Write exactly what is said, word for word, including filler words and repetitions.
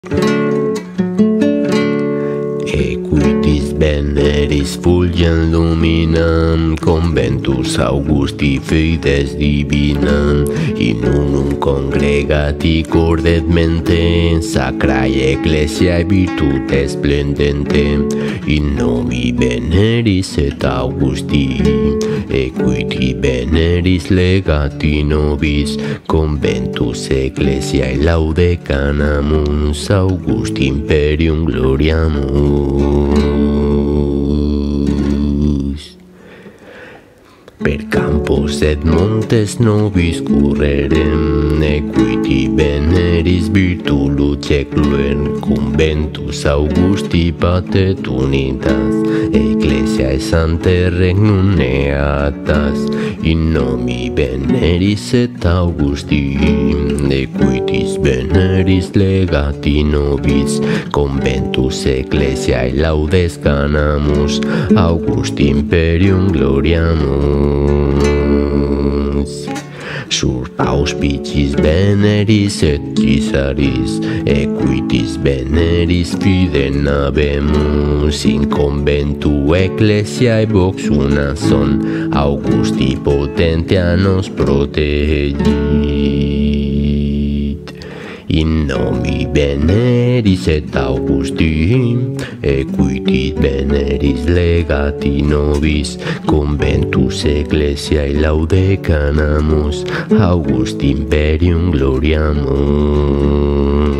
Equitis veneris fulgent luminam, conventus Augusti fides divina, in unum congregati cordet mente, sacrae ecclesiae virtute splendente, in nomi veneris et Augusti, equiti veneris legati nobis, conventus ecclesiae laude canamus, Augusti imperium gloriamus. Per campos et montes nobis currerem, equiti veneris virtu luce cluer, conventus Augusti patet unitas, ecclesiae sanctae regnum eatas, in nomi veneris et Augusti, equitis veneris legati nobis, conventus ecclesiae laudes canamus, Augusti imperium gloriamus. Sur auspiciis veneris et Caesaris, equitis veneris fidem habemus, in conventu ecclesiae vox una son, Augusti potentia nos protegit. In nomi veneris et Augusti, equitis veneris legati nobis, conventus ecclesiae laude canamus, Augusti imperium gloriamus.